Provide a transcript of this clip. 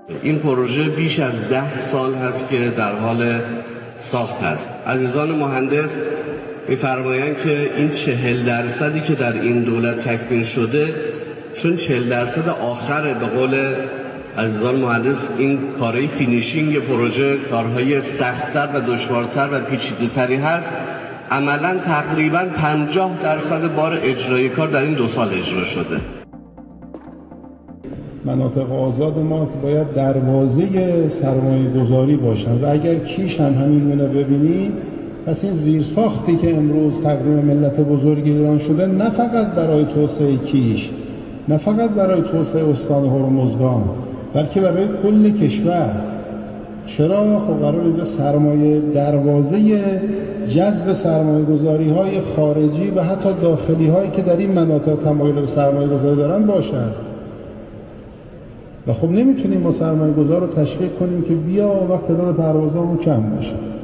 این پروژه بیش از 10 سال هست که در حال ساخت هست. عزیزان مهندس می‌فرمایند که این 40% که در این دولت تکمیل شده، چون 40% آخر به قول عزیزان مهندس این کارهای فینیشینگ پروژه کارهای سخت‌تر و دشوارتر و پیچیده‌تری هست، عملاً تقریباً 50% بار اجرایی کار در این 2 سال اجرا شده. مناطق آزاد ما باید دروازه سرمایه گذاری باشن و اگر کیش هم همینونه ببینید، پس این زیرساختی که امروز تقدیم ملت بزرگ ایران شده نه فقط برای توسعه کیش، نه فقط برای توسعه استان هرمزگان، بلکه برای کل کشور. چرا؟ خب قرار اینجا سرمایه دروازه جذب سرمایه گذاری های خارجی و حتی داخلی هایی که در این مناطق تمایل به سرمایه گذاری دارن باشن. و خب نمیتونیم ما سرمایه گذار رو تشویق کنیم که بیا وقت تعداد پروازامون کم باشه.